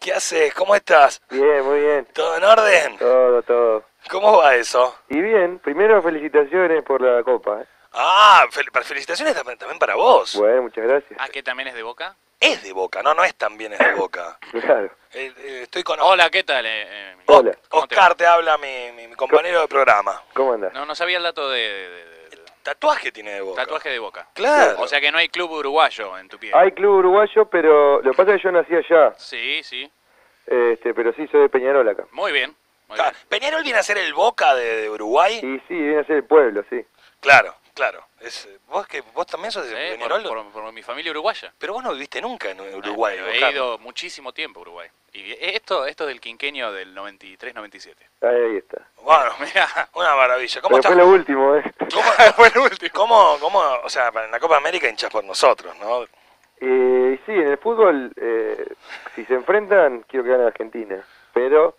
¿Qué haces? ¿Cómo estás? Bien, muy bien. ¿Todo en orden? Todo. ¿Cómo va eso? Y bien, primero felicitaciones por la copa. Ah, felicitaciones también para vos. Bueno, muchas gracias. Ah, ¿qué también es de Boca? Es de Boca, no es también es de Boca. Claro. Estoy con... Hola, ¿qué tal? Hola. ¿Cómo te Oscar te habla, mi compañero de programa. ¿Cómo andás? No sabía el dato Tatuaje tiene de Boca. tatuaje de Boca. Claro. O sea que no hay club uruguayo en tu piel. Hay club uruguayo, pero lo que pasa es que yo nací allá. Sí. Pero sí, soy de Peñarol acá. Muy bien. Claro, ¿Peñarol viene a ser el Boca de Uruguay? Y sí, viene a ser el pueblo, sí. Claro. ¿Vos también sos de Sí, Peñarol? por mi familia uruguaya. Pero vos no viviste nunca en Uruguay. Pero he Oscar. ido muchísimo tiempo a Uruguay. Y esto del quinquenio del 93-97. Ahí está. Bueno, Mirá. una maravilla. ¿Cómo Pero estás? fue lo último, ¿eh? Fue el último. ¿Cómo, o sea, en la Copa América hinchás por nosotros, ¿no? Y sí, en el fútbol, si se enfrentan, quiero que gane Argentina. Pero...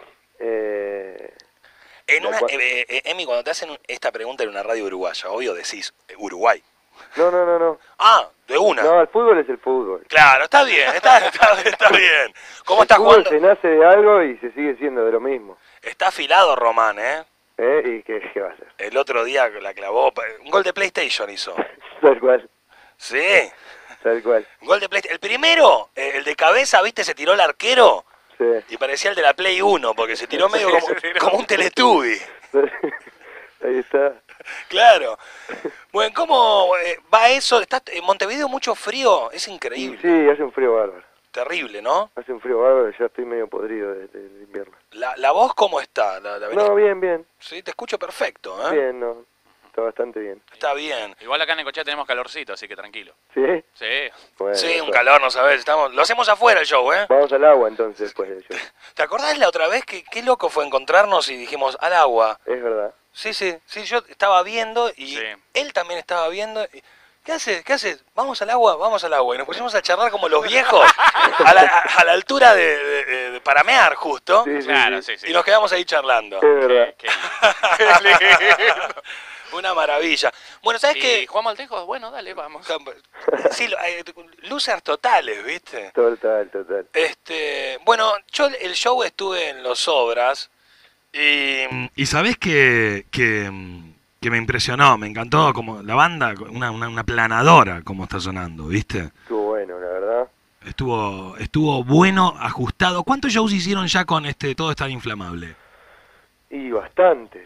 Emi, cuando te hacen esta pregunta en una radio uruguaya, obvio decís Uruguay. No. Ah, de una. No, el fútbol es el fútbol. Claro, está bien, está bien. ¿Cómo está El fútbol jugando? se nace de algo y se sigue siendo de lo mismo. Está afilado Román, ¿eh? ¿Y qué va a hacer? El otro día la clavó. Un gol de PlayStation hizo. Tal cual, Sí. tal cual. Un gol de PlayStation. El primero, el de cabeza, ¿viste? Se tiró el arquero Sí. y parecía el de la Play 1, porque se tiró medio Sí, se tiró. como un Teletubby. Ahí está. Claro. Bueno, ¿cómo va eso? ¿Está en Montevideo mucho frío? Es Y increíble. sí, hace un frío bárbaro. Terrible, ¿no? Hace un frío bárbaro y ya estoy medio podrido del invierno. ¿La voz cómo está? ¿La venís- No, bien. Sí, te escucho perfecto, ¿eh? Bien, no. Está bastante bien. Está bien. Igual acá en Necochea tenemos calorcito, así que tranquilo. ¿Sí? Sí. Bueno, Sí, un eso. calor, no sabes. Lo hacemos afuera el show, ¿eh? Vamos al agua entonces después del show. ¿Te acordás la otra vez que qué loco fue encontrarnos y dijimos al agua? Es verdad. Sí, yo estaba viendo y Sí. él también estaba viendo. ¿Qué haces? Vamos al agua. Y nos pusimos a charlar como los viejos, a la altura de paramear justo. Sí, Claro, sí. sí. Y nos quedamos ahí charlando. Es verdad. Qué lindo. Una maravilla. Bueno, ¿sabes ¿Y qué? Juan Maltejo? Bueno, dale, vamos. Sí, losers totales, ¿viste? Total. Bueno, yo el show estuve en Los Obras y sabés que me impresionó, me encantó como la banda, una planadora como está sonando, ¿viste? Estuvo bueno, la verdad. Estuvo bueno, ajustado. ¿Cuántos shows hicieron ya con Todo es tan inflamable? Y bastantes.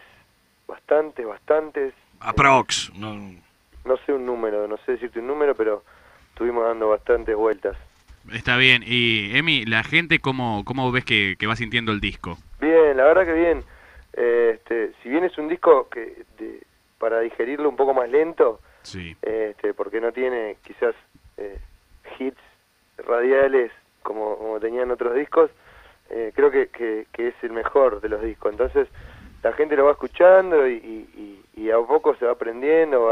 Aprox, no. No sé un número, no sé decirte un número, pero estuvimos dando bastantes vueltas. Está bien. Y Emi, la gente, ¿cómo ves que va sintiendo el disco? Bien, la verdad que bien. Si bien es un disco para digerirlo un poco más lento, Sí. porque no tiene quizás hits radiales como tenían otros discos, creo que es el mejor de los discos. Entonces la gente lo va escuchando y a poco se va aprendiendo,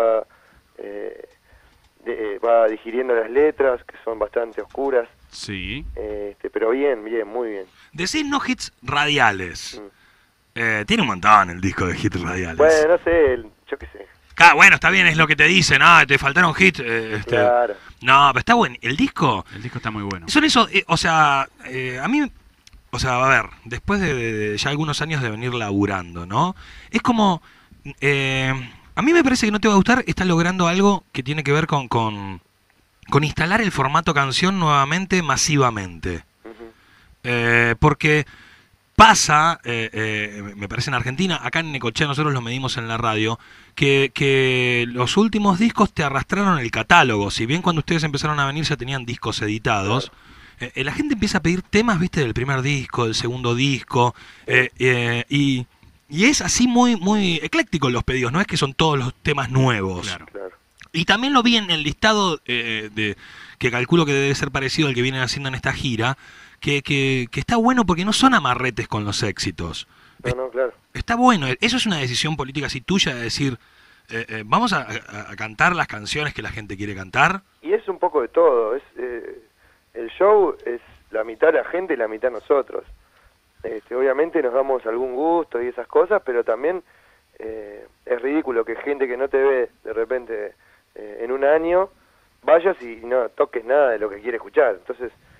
va digiriendo las letras, que son bastante oscuras, Sí. pero bien, muy bien. Decís no hits radiales. Tiene un montón el disco de hits radiales. Bueno, no sé, yo qué sé. Bueno, está bien, es lo que te dicen. Te faltaron hits. Claro. No, pero está bueno. El disco, El disco está muy bueno. son eso, a mí, a ver, después de ya algunos años de venir laburando, ¿no? Es como, a mí me parece que No te va a gustar, está logrando algo que tiene que ver con instalar el formato canción nuevamente masivamente. Porque pasa, me parece en Argentina, acá en Necochea nosotros lo medimos en la radio, que los últimos discos te arrastraron el catálogo. Si bien cuando ustedes empezaron a venir ya tenían discos editados, la gente empieza a pedir temas, viste, del primer disco, del segundo disco, y es así muy ecléctico los pedidos, no es que son todos los temas nuevos. Claro. Y también lo vi en el listado que calculo que debe ser parecido al que vienen haciendo en esta gira, que está bueno porque no son amarretes con los éxitos. No, claro. Está bueno, eso es una decisión política así tuya de decir, vamos a cantar las canciones que la gente quiere cantar. Y es un poco de todo, el show es la mitad la gente y la mitad nosotros. Obviamente nos damos algún gusto y esas cosas, pero también es ridículo que gente que no te ve de repente en un año vayas y no toques nada de lo que quiere escuchar. Entonces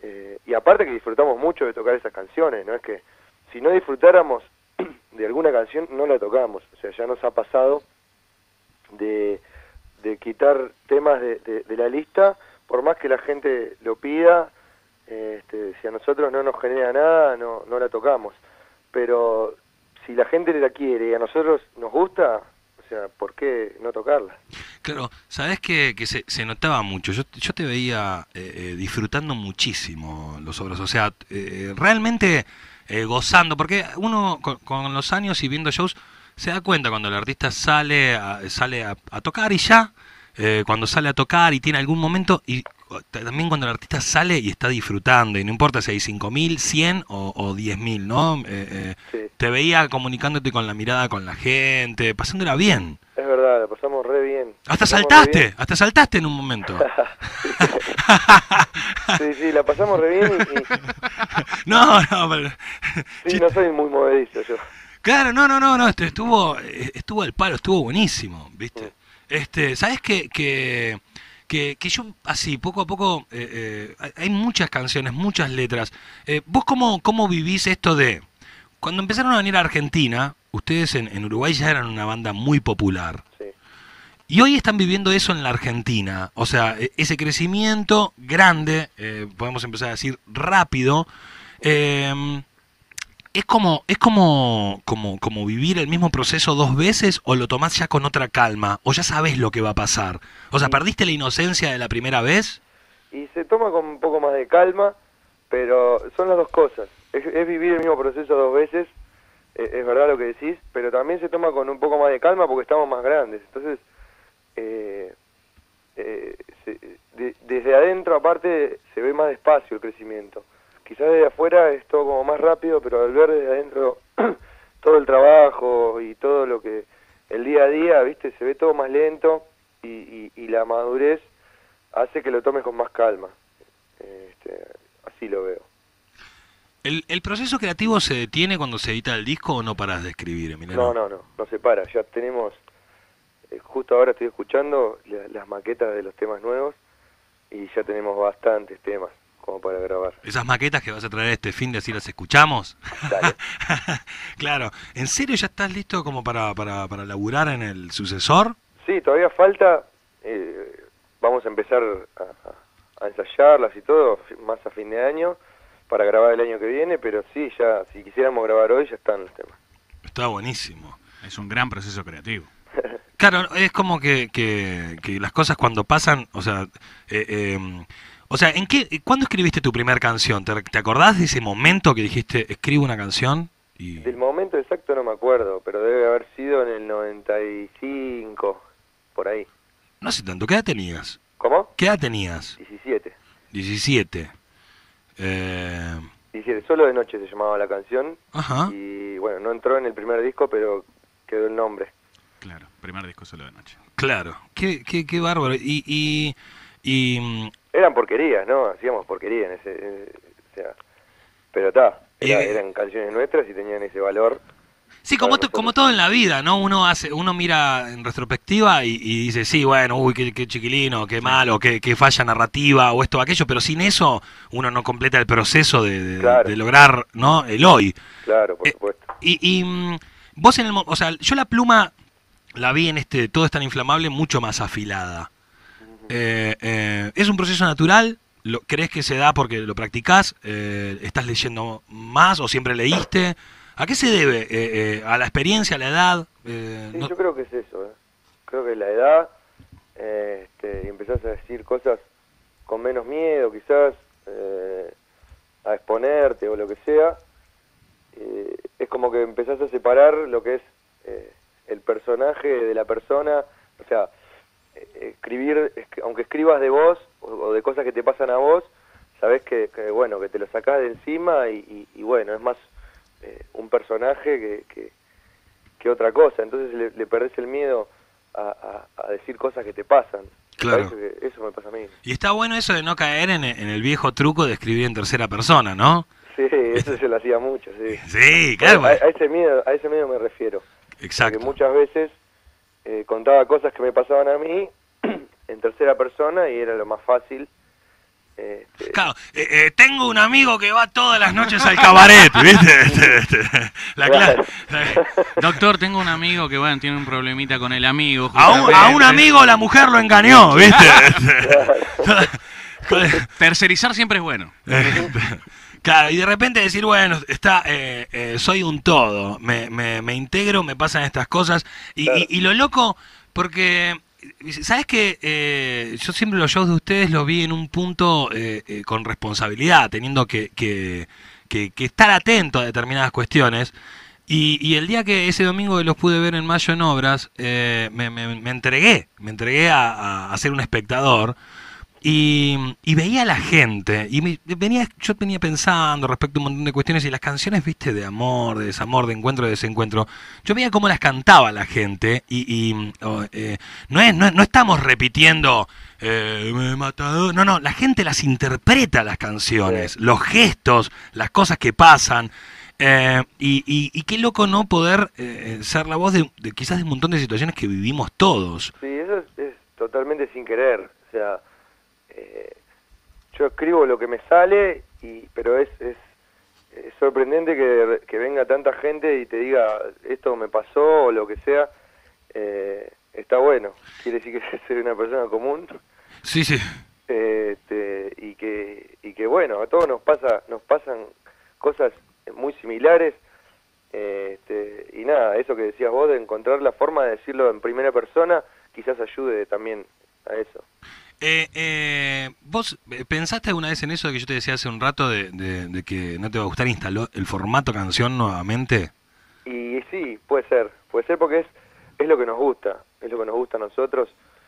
Y aparte que disfrutamos mucho de tocar esas canciones, no es que si no disfrutáramos de alguna canción no la tocamos, o sea, ya nos ha pasado de quitar temas de la lista, por más que la gente lo pida, si a nosotros no nos genera nada, no la tocamos, pero si la gente la quiere y a nosotros nos gusta, o sea, ¿por qué no tocarla? Claro, sabes que se notaba mucho. Yo te veía disfrutando muchísimo los obras, o sea, realmente gozando, porque uno con los años y viendo shows se da cuenta cuando el artista sale a tocar y ya, cuando sale a tocar y tiene algún momento, y también cuando el artista sale y está disfrutando, y no importa si hay 5.000, 100 o 10.000, ¿no? Sí. Te veía comunicándote con la mirada con la gente, pasándola bien. Es verdad, la pasamos re bien. Hasta Pasamos re bien. saltaste en un momento. Sí, la pasamos re bien y No, pero... sí, no soy muy movedizo yo. Claro, no, estuvo al palo, estuvo buenísimo, ¿viste? ¿Sabés que yo así, poco a poco, hay muchas canciones, muchas letras. ¿Vos cómo vivís esto de... Cuando empezaron a venir a Argentina, ustedes en Uruguay ya eran una banda muy popular. Sí. Y hoy están viviendo eso en la Argentina. O sea, ese crecimiento grande, podemos empezar a decir rápido, ¿es como vivir el mismo proceso dos veces o lo tomás ya con otra calma? ¿O ya sabés lo que va a pasar? O sea, ¿perdiste la inocencia de la primera vez? Y se toma con un poco más de calma, pero son las dos cosas. Es vivir el mismo proceso dos veces, es verdad lo que decís, pero también se toma con un poco más de calma porque estamos más grandes. Entonces, desde adentro aparte se ve más despacio el crecimiento. Quizás desde afuera es todo como más rápido, pero al ver desde adentro todo el trabajo y todo lo que el día a día, viste, se ve todo más lento y la madurez hace que lo tomes con más calma. Así lo veo. ¿El proceso creativo se detiene cuando se edita el disco o no paras de escribir, Emiliano? No se para. Ya tenemos, justo ahora estoy escuchando las maquetas de los temas nuevos y ya tenemos bastantes temas como para grabar. Esas maquetas que vas a traer este fin de así las escuchamos. Dale. Claro. ¿En serio ya estás listo como para laburar en el sucesor? Sí, todavía falta. Vamos a empezar a ensayarlas y todo, más a fin de año, para grabar el año que viene, pero sí, ya, si quisiéramos grabar hoy, ya están los temas. Está buenísimo. Es un gran proceso creativo. Claro, es como que las cosas cuando pasan, o sea, ¿cuándo escribiste tu primera canción? ¿Te acordás de ese momento que dijiste, escribo una canción? Del momento exacto no me acuerdo, pero debe haber sido en el 95, por ahí. No hace tanto, ¿qué edad tenías? ¿Cómo? ¿Qué edad tenías? 17. 17. 17, Solo de Noche se llamaba la canción. Ajá. Y bueno, no entró en el primer disco, pero quedó el nombre. Claro, primer disco Solo de Noche. Claro, qué bárbaro. Y Eran porquerías, ¿no? Hacíamos porquería o sea, pero eran canciones nuestras y tenían ese valor. sí, como todo en la vida, ¿no? Uno mira en retrospectiva y dice, sí, bueno, uy, qué chiquilino, qué malo, qué falla narrativa o esto o aquello, pero sin eso uno no completa el proceso Claro. de lograr, ¿no? El hoy. Claro, por supuesto. Vos o sea, yo la pluma la vi en Todo es tan inflamable mucho más afilada. ¿Es un proceso natural? ¿Crees que se da porque lo practicás? ¿Estás leyendo más o siempre leíste? ¿A qué se debe? ¿A la experiencia, a la edad? Sí, No... yo creo que es eso. Creo que la edad, y empezás a decir cosas con menos miedo, quizás, a exponerte o lo que sea. Es como que empezás a separar lo que es el personaje de la persona. O sea, escribir, aunque escribas de vos o de cosas que te pasan a vos, sabés que bueno, que te lo sacás de encima y bueno, es más un personaje que otra cosa. Entonces le perdés el miedo a decir cosas que te pasan. Claro. Que eso me pasa a mí. Y está bueno eso de no caer en el viejo truco de escribir en tercera persona, ¿no? Sí, eso se lo hacía mucho, sí. Sí, claro. A ese miedo me refiero. Exacto. Porque muchas veces contaba cosas que me pasaban a mí en tercera persona y era lo más fácil Claro, tengo un amigo que va todas las noches al cabaret, ¿viste? La Claro. Doctor, tengo un amigo que, bueno, tiene un problemita con el amigo. A un justamente. amigo la mujer lo engañó, ¿viste? Tercerizar siempre es bueno. Claro, y de repente decir, bueno, soy un todo, me integro, me pasan estas cosas, y lo loco, porque, ¿sabes qué? Yo siempre los shows de ustedes los vi en un punto con responsabilidad, teniendo que estar atento a determinadas cuestiones, y el día que ese domingo que los pude ver en Mayo en Obras, me entregué a ser un espectador. Y veía a la gente, y yo venía pensando respecto a un montón de cuestiones, y las canciones, viste, de amor, de desamor, de encuentro, de desencuentro, yo veía cómo las cantaba la gente, no estamos repitiendo, me matador, no, la gente las interpreta las canciones, los gestos, las cosas que pasan, y qué loco no poder ser la voz de quizás de un montón de situaciones que vivimos todos. Sí, eso es totalmente sin querer, o sea... yo escribo lo que me sale, pero es sorprendente que venga tanta gente y te diga esto me pasó o lo que sea. Está bueno, quiere decir que soy una persona común. Sí, sí. Y que bueno, a todos nos pasan cosas muy similares. Y nada, eso que decías vos de encontrar la forma de decirlo en primera persona quizás ayude también a eso. ¿Vos pensaste alguna vez en eso de que yo te decía hace un rato de que no te va a gustar instalar el formato canción nuevamente? Y sí, puede ser porque es lo que nos gusta, a nosotros,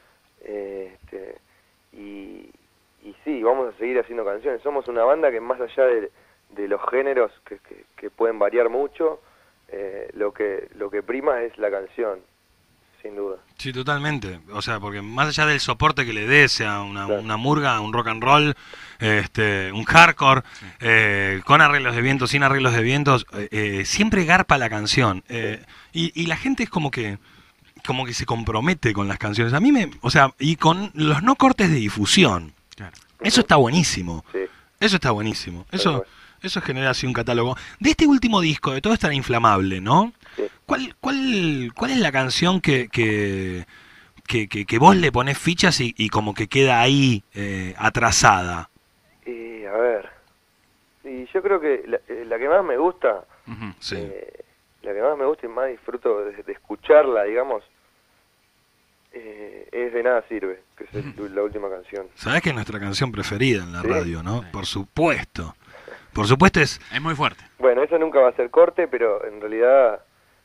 y sí, vamos a seguir haciendo canciones. Somos una banda que más allá de los géneros que pueden variar mucho, lo que prima es la canción. Sin duda. Sí, totalmente. O sea, porque más allá del soporte que le dé, sea una murga, un rock and roll, un hardcore, con arreglos de vientos, sin arreglos de vientos, siempre garpa la canción. Y la gente es como que se compromete con las canciones. A mí o sea, y con los no cortes de difusión. Claro. Eso está buenísimo. Sí. Eso está buenísimo. Eso genera así un catálogo. De este último disco, de Todo es tan inflamable, ¿no? Sí. ¿Cuál es la canción que vos le ponés fichas y como que queda ahí atrasada? Y a ver, y yo creo que la que más me gusta, Ujú. Sí. la que más me gusta y más disfruto de escucharla, digamos, es De Nada Sirve, que es la última canción. Sabés que es nuestra canción preferida en la Sí. radio, ¿no? Sí. Por supuesto. Por supuesto es... Es muy fuerte. Bueno, eso nunca va a ser corte, pero en realidad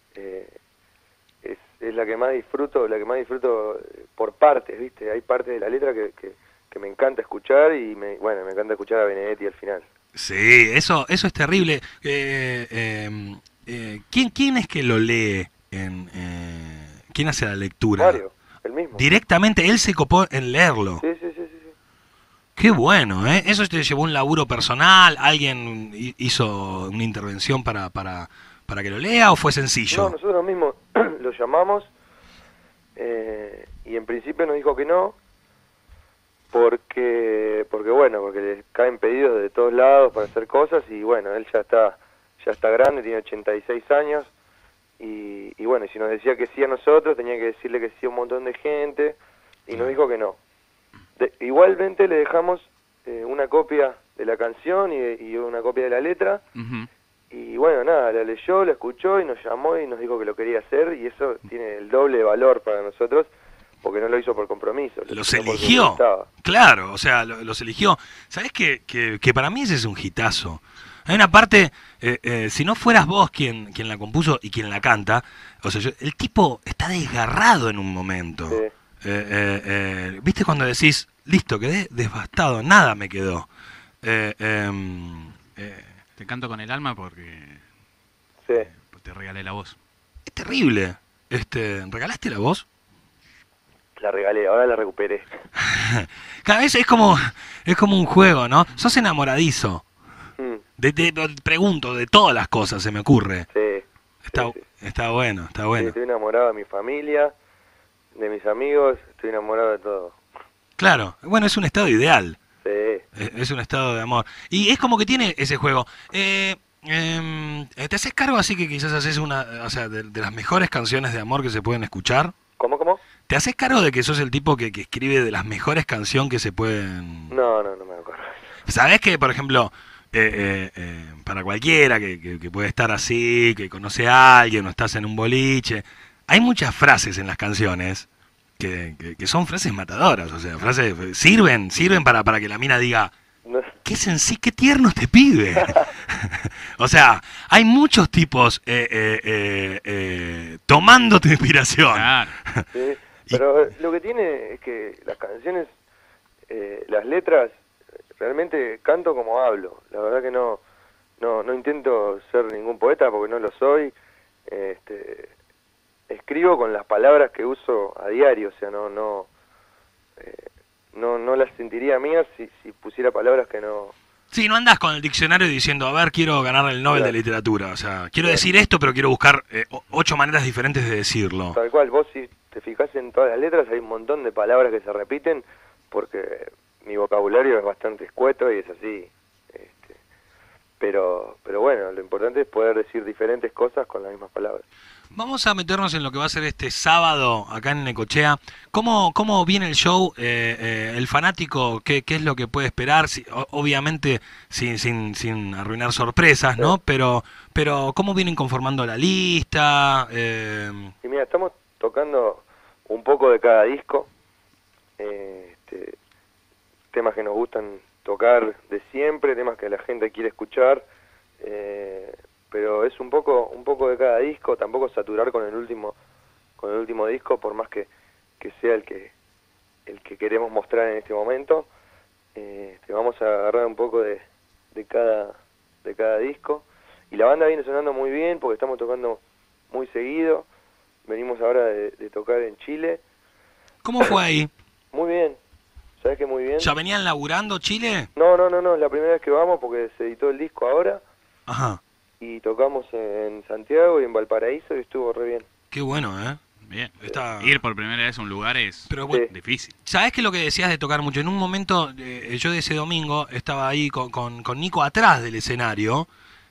es la que más disfruto por partes, ¿viste? Hay partes de la letra que me encanta escuchar y me encanta escuchar a Benedetti al final. Sí, eso es terrible. ¿Quién es que lo lee? ¿Quién hace la lectura? Mario, el mismo. Directamente él se copó en leerlo. Sí. Qué bueno, ¿eh? ¿Eso te llevó un laburo personal? ¿Alguien hizo una intervención para que lo lea o fue sencillo? No, nosotros mismos lo llamamos y en principio nos dijo que no, porque le caen pedidos de todos lados para hacer cosas y bueno, él ya está grande, tiene 86 años y bueno, y si nos decía que sí a nosotros, tenía que decirle que sí a un montón de gente y nos dijo que no. Igualmente le dejamos una copia de la canción y una copia de la letra. Ujú. Y bueno, nada, la leyó, la escuchó y nos llamó y nos dijo que lo quería hacer y eso tiene el doble de valor para nosotros porque no lo hizo por compromiso. Lo Los hizo porque le eligió. gustaba. Claro, o sea, los eligió. ¿Sabés que para mí ese es un hitazo? Hay una parte, si no fueras vos quien la compuso y quien la canta, o sea, el tipo está desgarrado en un momento. Sí. ¿Viste cuando decís, listo, quedé devastado, nada me quedó? Te canto con el alma porque Sí. te regalé la voz. Es terrible. ¿Regalaste la voz? La regalé, ahora la recuperé. Cada vez es como un juego, ¿no? Sos enamoradizo. Pregunto, de todas las cosas se me ocurre. Sí. Está, sí. está bueno, está Sí, bueno. estoy enamorado de mi familia, de mis amigos, estoy enamorado de todo. Claro, bueno, es un estado ideal. Es un estado de amor. Y es como que tiene ese juego. ¿Te haces cargo así que quizás haces una, o sea, de las mejores canciones de amor que se pueden escuchar? ¿Cómo? ¿Te haces cargo de que sos el tipo que escribe de las mejores canciones que se pueden... No me acuerdo. ¿Sabés que, por ejemplo, para cualquiera que puede estar así, que conoce a alguien o estás en un boliche, hay muchas frases en las canciones que son frases matadoras, o sea, frases sirven para que la mina diga, No, qué sencillo, qué tierno este pibe. O sea, hay muchos tipos tomando tu inspiración. Claro. sí, pero lo que tiene es que las canciones, las letras, realmente canto como hablo. La verdad que no intento ser ningún poeta porque no lo soy. Escribo con las palabras que uso a diario, o sea, no las sentiría mías si pusiera palabras que no... Sí, no andás con el diccionario diciendo, a ver, quiero ganar el Nobel de Claro. Literatura. O sea, quiero Claro. decir esto, pero quiero buscar 8 maneras diferentes de decirlo. Tal cual, vos si te fijás en todas las letras hay un montón de palabras que se repiten porque mi vocabulario es bastante escueto y es así. Pero bueno, lo importante es poder decir diferentes cosas con las mismas palabras. Vamos a meternos en lo que va a ser este sábado acá en Necochea. ¿Cómo viene el show? El fanático, ¿qué es lo que puede esperar? Obviamente sin arruinar sorpresas, ¿no? Pero ¿cómo vienen conformando la lista? Y mira, estamos tocando un poco de cada disco, temas que nos gustan tocar de siempre, temas que la gente quiere escuchar, pero es un poco de cada disco, tampoco saturar con el último disco, por más que sea el que queremos mostrar en este momento. Vamos a agarrar un poco de cada disco, y la banda viene sonando muy bien porque estamos tocando muy seguido. Venimos ahora de tocar en Chile. ¿Cómo fue ahí? Muy bien, ¿sabes que muy bien? ¿Ya venían laburando Chile? No, es la primera vez que vamos porque se editó el disco ahora Ajá, y tocamos en Santiago y en Valparaíso y estuvo re bien. qué bueno, ¿eh? Bien. Está... Ir por primera vez a un lugar es Pero bueno, Sí. difícil. ¿sabés que lo que decías de tocar mucho? En un momento, yo de ese domingo estaba ahí con Nico atrás del escenario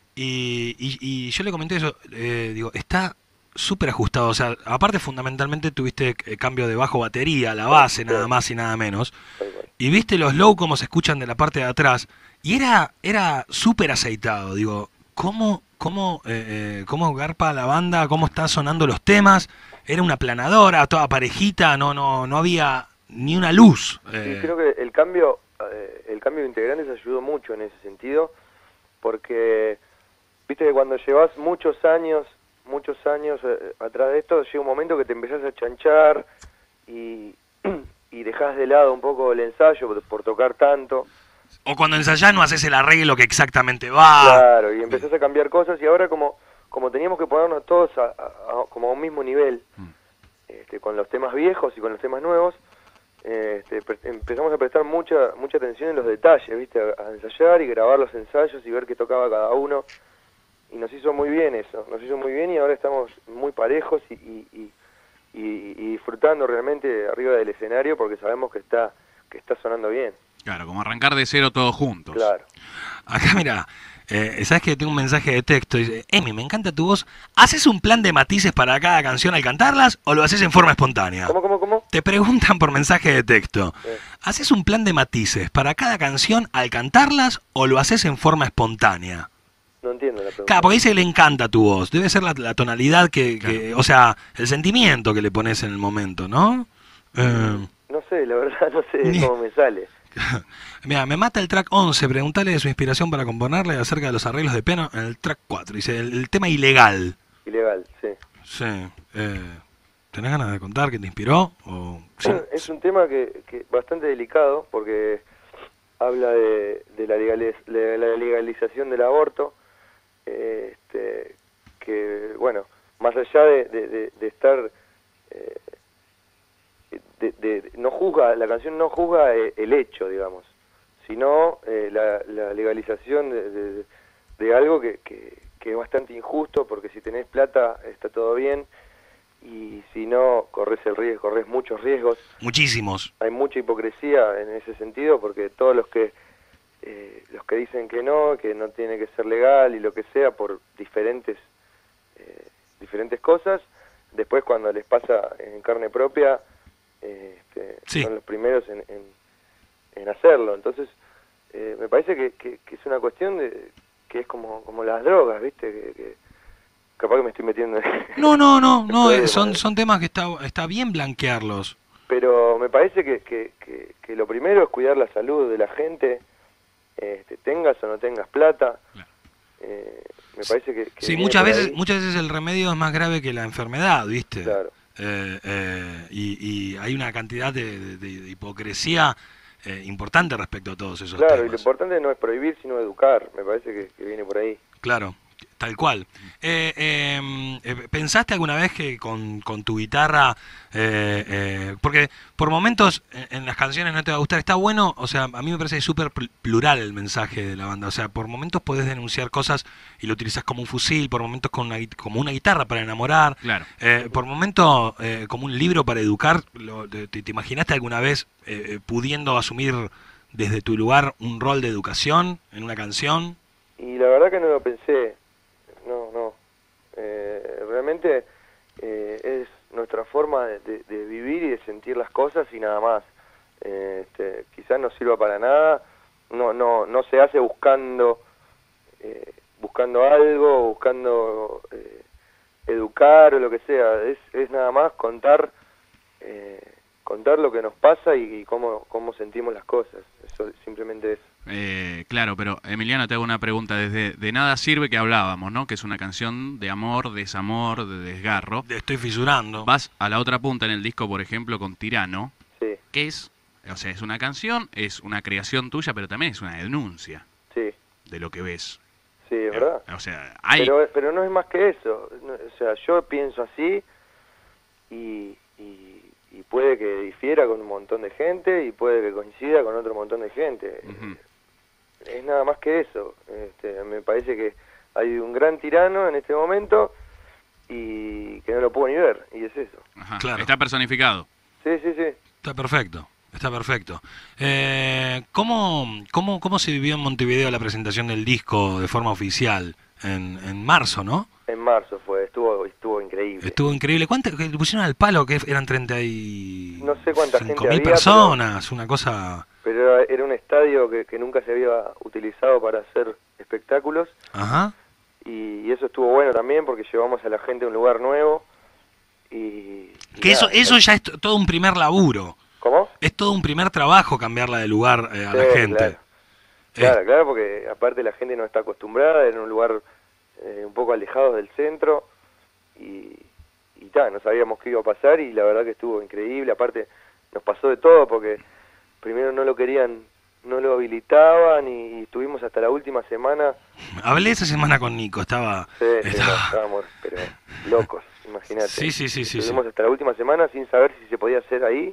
y yo le comenté eso, digo, está súper ajustado, o sea, aparte fundamentalmente tuviste cambio de bajo batería, la base, nada más y nada menos, Tal cual. y viste los low como se escuchan de la parte de atrás, y era súper aceitado, digo, ¿cómo garpa la banda? ¿Cómo están sonando los temas? Era una planadora, toda parejita, no había ni una luz. Sí, creo que el cambio de integrantes ayudó mucho en ese sentido, porque viste que cuando llevas muchos años atrás de esto, llega un momento que te empezás a chanchar y dejás de lado un poco el ensayo por tocar tanto. O cuando ensayás no haces el arreglo que exactamente va. Claro, y empezás a cambiar cosas, y ahora como teníamos que ponernos todos como a un mismo nivel, con los temas viejos y con los temas nuevos, empezamos a prestar mucha atención en los detalles, ¿viste? A ensayar y grabar los ensayos y ver qué tocaba cada uno, y nos hizo muy bien eso, y ahora estamos muy parejos y disfrutando realmente arriba del escenario porque sabemos que está sonando bien. Claro, como arrancar de cero todos juntos. Claro. Acá mira, ¿sabes que tengo un mensaje de texto? Dice, Emi, me encanta tu voz. ¿Haces un plan de matices para cada canción al cantarlas o lo haces en forma espontánea? ¿Cómo? Te preguntan por mensaje de texto. ¿Haces un plan de matices para cada canción al cantarlas o lo haces en forma espontánea? No entiendo la pregunta. Claro, porque dice que le encanta tu voz. Debe ser la tonalidad que o sea, el sentimiento que le pones en el momento, ¿no? No sé, la verdad no sé Ni- cómo me sale. Mira, me mata el track 11. Preguntale de su inspiración para componerle acerca de los arreglos de piano en el track 4. Dice, el tema ilegal. Ilegal, sí. Sí. ¿Tenés ganas de contar qué te inspiró? O, sí. Es un tema que bastante delicado porque habla de la legalización del aborto, que bueno, más allá de estar no juzga, la canción no juzga el hecho, digamos, sino la legalización de algo que es bastante injusto, porque si tenés plata está todo bien y si no, corres muchos riesgos. Muchísimos. Hay mucha hipocresía en ese sentido, porque todos los que dicen que no tiene que ser legal y lo que sea por diferentes cosas, después cuando les pasa en carne propia, Sí. son los primeros en hacerlo. Entonces, me parece que es una cuestión de que es como las drogas, ¿viste? Que capaz que me estoy metiendo No, en son temas que está bien blanquearlos. Pero me parece que lo primero es cuidar la salud de la gente, tengas o no tengas plata. Claro. Me parece que Sí, viene muchas por veces ahí. el remedio es más grave que la enfermedad, ¿viste? Claro. Y hay una cantidad de hipocresía importante respecto a todos esos Claro, y lo temas. importante no es prohibir, sino educar. Me parece que viene por ahí. Claro, tal cual. ¿Pensaste alguna vez que con tu guitarra, porque por momentos en las canciones no te va a gustar, está bueno, o sea, a mí me parece súper plural el mensaje de la banda, o sea, por momentos podés denunciar cosas y lo utilizás como un fusil, por momentos como una guitarra para enamorar, Claro. por momentos como un libro para educar. ¿Te imaginaste alguna vez pudiendo asumir desde tu lugar un rol de educación en una canción? Y la verdad que no lo pensé. No. Realmente es nuestra forma de vivir y de sentir las cosas y nada más. Quizás no sirva para nada. No se hace buscando algo, buscando educar o lo que sea. Es nada más contar lo que nos pasa y cómo sentimos las cosas. Eso simplemente es. Claro, pero Emiliano, te hago una pregunta. Desde De Nada Sirve, que hablábamos, ¿no? Que es una canción de amor, desamor, de desgarro. Estoy fisurando. Vas a la otra punta en el disco, por ejemplo, con Tirano, Sí, que es una canción, es una creación tuya, pero también es una denuncia sí, de lo que ves. es verdad. O sea, hay... Pero no es más que eso. O sea, yo pienso así y puede que difiera con un montón de gente y puede que coincida con otro montón de gente. Ujú. Es nada más que eso. Me parece que hay un gran tirano en este momento y que no lo puedo ni ver, y es eso. Ajá, Claro. está personificado. Sí. Está perfecto, está perfecto. ¿Cómo se vivió en Montevideo la presentación del disco de forma oficial? En marzo, ¿no? En marzo estuvo increíble. Estuvo increíble. ¿Cuánto que le pusieron al palo? Que eran 30 y... No sé cuánta gente 5.000 había, personas, una cosa... Pero era un estadio que nunca se había utilizado para hacer espectáculos. Ajá. Y eso estuvo bueno también porque llevamos a la gente a un lugar nuevo y Que nada, eso ya es todo un primer laburo. ¿Cómo? Es todo un primer trabajo cambiarla de lugar a la Sí, gente. Claro, porque aparte la gente no está acostumbrada, era un lugar un poco alejado del centro y no sabíamos qué iba a pasar y la verdad que estuvo increíble. Aparte nos pasó de todo porque primero no lo querían, no lo habilitaban y estuvimos hasta la última semana. Hablé esa semana con Nico, estaba... Estábamos pero locos, imagínate. Sí. Estuvimos hasta la última semana sin saber si se podía hacer ahí.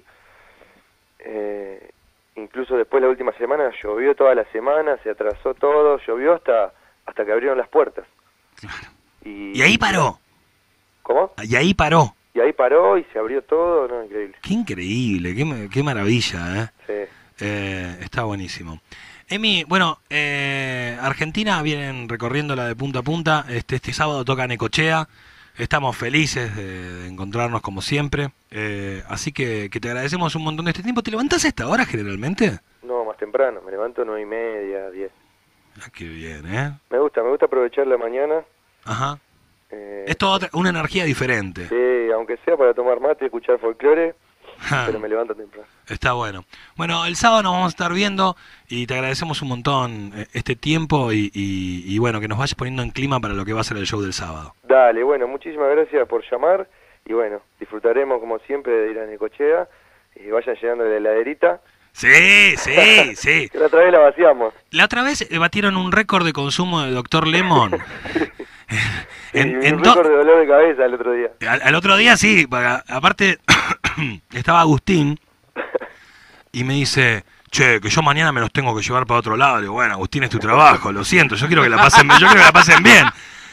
Incluso después la última semana llovió toda la semana, se atrasó todo, llovió hasta que abrieron las puertas. Claro. Y Y ahí paró. ¿Cómo? Y ahí paró. Y ahí paró y se abrió todo, no, increíble. Qué increíble, qué maravilla, ¿eh? Sí. Está buenísimo. Emi, bueno, Argentina vienen recorriéndola de punta a punta. Este sábado toca Necochea. Estamos felices de encontrarnos como siempre. Así que te agradecemos un montón de este tiempo. ¿Te levantás a esta hora generalmente? No, más temprano, me levanto 9:30, 10. Ah, qué bien, ¿eh? Me gusta aprovechar la mañana. Ajá. Eh, Es toda una energía diferente. Sí, aunque sea para tomar mate y escuchar folclore, pero me levanto temprano. Está bueno. Bueno, el sábado nos vamos a estar viendo y te agradecemos un montón este tiempo y bueno, que nos vayas poniendo en clima para lo que va a ser el show del sábado. Dale, bueno, muchísimas gracias por llamar y bueno, disfrutaremos como siempre de ir a Necochea y vayan llegando de la heladerita. Sí. Que la otra vez la vaciamos. La otra vez batieron un récord de consumo de Dr. Lemon. Y un récord de dolor de cabeza el otro día. Al otro día sí, aparte estaba Agustín y me dice, che, que yo mañana me los tengo que llevar para otro lado. Le digo, bueno, Agustín, es tu trabajo, lo siento, yo quiero que la pasen bien.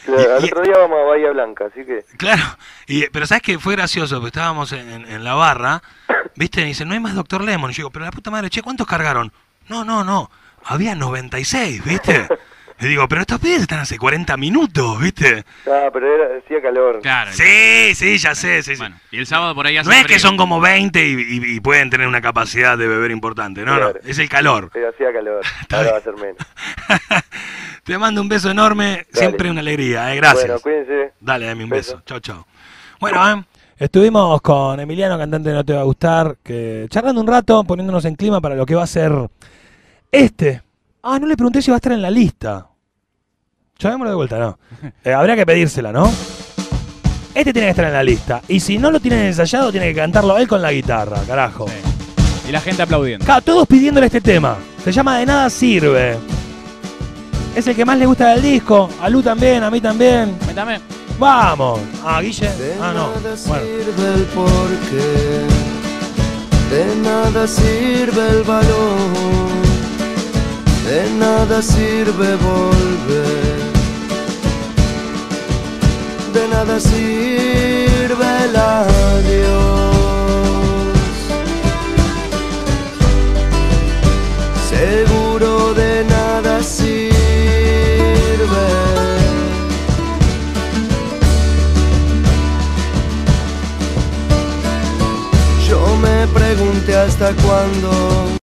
Claro, al otro día vamos a Bahía Blanca, así que... Claro, pero ¿sabes qué? Fue gracioso, porque estábamos en la barra, ¿viste? Y dicen, no hay más Dr. Lemon. Y yo digo, pero la puta madre, che, ¿cuántos cargaron? No, había 96, ¿viste? Y digo, pero estos pibes están hace 40 minutos, ¿viste? Ah, pero hacía calor. Claro. Sí, ya sé, sí. Bueno, y el sábado por ahí hace No es frío. que son como 20 y pueden tener una capacidad de beber importante, no, Claro. es el calor. Pero hacía calor, Está ahora bien. va a ser menos. Te mando un beso enorme, siempre una alegría, gracias. Bueno, cuídense. Dale, dame un beso. Beso. Chau. Bueno, estuvimos con Emiliano, cantante de No Te Va a Gustar, que charlando un rato, poniéndonos en clima para lo que va a ser este. Ah, no le pregunté si va a estar en la lista. Llamémoslo de vuelta, ¿no? Habría que pedírsela, ¿no? Este tiene que estar en la lista. Y si no lo tienen ensayado, tiene que cantarlo él con la guitarra, carajo. Sí. Y la gente aplaudiendo. Claro, todos pidiéndole este tema. Se llama De Nada Sirve. Es el que más le gusta del disco. A Lu también, a mí también. Métame. ¡Vamos! Ah, Guille. Ah, no. Bueno. Sirve el porqué, de nada sirve el valor, de nada sirve volver, de nada sirve el adiós. Seguro de nada sirve. Yo me pregunté hasta cuándo